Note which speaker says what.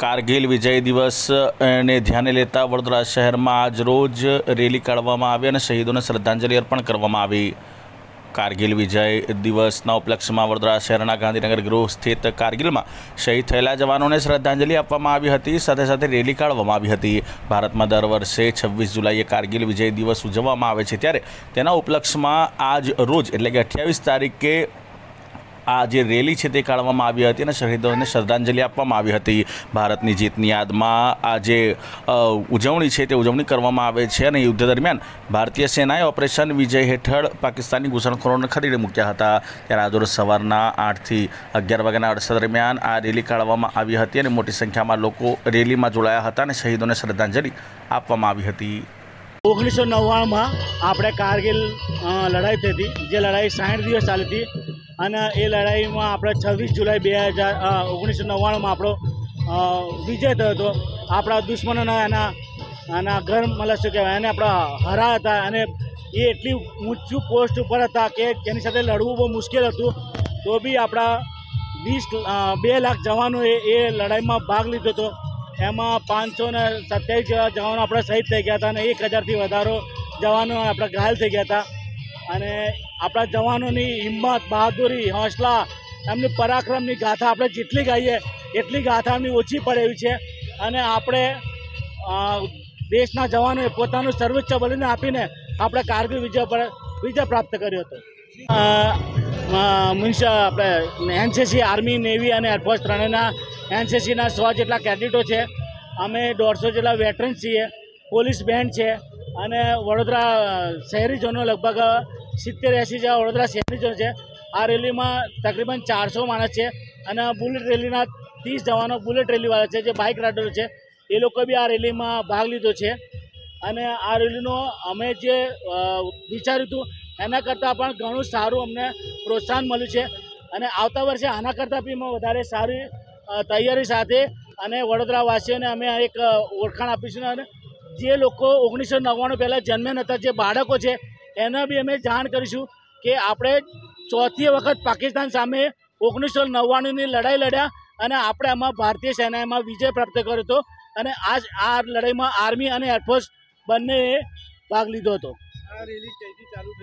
Speaker 1: कारगिल विजय दिवस ने ध्याने लेता वडोदरा शहर में आज रोज रेली काढवामां आवी अने शहीदों ने श्रद्धांजलि अर्पण करवामां आवी। कारगिल विजय दिवसना उपलक्ष्य में वडोदरा शहरना गांधीनगर गृह स्थित कारगिल में शहीद थयेला जवानों ने श्रद्धांजलि आपवामां आवी हती। साथे साथे रेली काढवामां आवी हती। भारत में दर वर्षे 26 जुलाईए कारगिल विजय दिवस उजववामां आवे छे, त्यारे तेना उपलक्ष्य में आज रोज एटले के 28 तारीखे आ जे रेली है काढवामां आवी हती अने शहीदों ने श्रद्धांजलि आपवामां आवी हती। भारतनी जीतनी याद में आ जे उजवणी है ते उजवणी करवामां आवे छे अने युद्ध दरमियान भारतीय सेनाए ऑपरेशन विजय हेठळ पाकिस्तानी घुसणखोरोने खदेड़ी मूक्या हता। त्यारे आज रोज सवाરના 8 થી 11 वाग्याना अरसा दरमियान आ रेली काढवामां आवी हती अने मोटी संख्या में लोग रेली में जोड़ाया हता अने शहीदों ने श्रद्धांजलि आपवामां आवी हती।
Speaker 2: 1999 में આપણે कारगिल लड़ाई थी थी, जे लड़ाई 60 दिवस चाली थी અને એ લડાઈમાં આપણે 26 જુલાઈ 1999 में આપણો વિજય થયો હતો। આપણા દુશ્મનોના એના ઘર મતલબ શું કહેવાય એને આપણા હરાયા હતા અને એ એટલી ઊંચું પોસ્ટ ઉપર હતા કે જેની સાથે લડવું બહુ મુશ્કેલ હતું। તો બી આપણા 2 લાખ જવાનોએ એ લડાઈમાં ભાગ લીધો હતો। એમાં 527 જેવા જવાનો આપણા શહીદ થઈ ગયા હતા અને 1000થી વધારે જવાનો આપણા ઘાયલ થઈ ગયા હતા। અને આપણા જવાનોની હિંમત, બહાદુરી, હौसला, એમની પરાક્રમની ગાથા આપણે જેટલી ગાઈએ એટલી ગાથા એમની ઓછી પડે એવી છે। અને આપણે દેશના જવાનોએ પોતાનું સર્વોચ્ચ બલિદાન આપીને આપણે કારગિલ વિજય પ્રાપ્ત કર્યો હતો। મીન્સ આપણે એનસીસી, આર્મી, નેવી અને એરફોર્સ ત્રણેયના એનસીસીના 100 જેટલા કેડેટો છે। અમે 150 જેટલા વેટરન્સ છીએ, પોલીસ બેન્ડ છે અને વડોદરા શહેરીજનો લગભગ 70-80 જેવા વડોદરા શહેરીજનો છે। આ રેલીમાં તકરીબન 400 માણસ છે અને બુલેટ રેલીના 30 જવાનો બુલેટ રેલીવાળા છે, જે બાઇક રાઇડરો છે, એ લોકો બી આ રેલીમાં ભાગ લીધો છે। અને આ રેલીનો અમે જે વિચાર્યું હતું એના કરતાં પણ ઘણું સારું અમને પ્રોત્સાહન મળ્યું છે અને આવતા વર્ષે આના કરતાં બી વધારે સારી તૈયારી સાથે અને વડોદરાવાસીઓને અમે એક ઓળખાણ આપીશું અને જે લોકો 1999 પહેલાં જન્મ્યા નહોતા, જે બાળકો છે, એને બી અમે જાણ કરીશું કે આપણે ચોથી વખત પાકિસ્તાન સામે 1999ની લડાઈ લડ્યા અને આપણે આમાં ભારતીય સેનાએ વિજય પ્રાપ્ત કર્યો હતો અને આ લડાઈમાં આર્મી અને એરફોર્સ બંનેએ ભાગ લીધો હતો।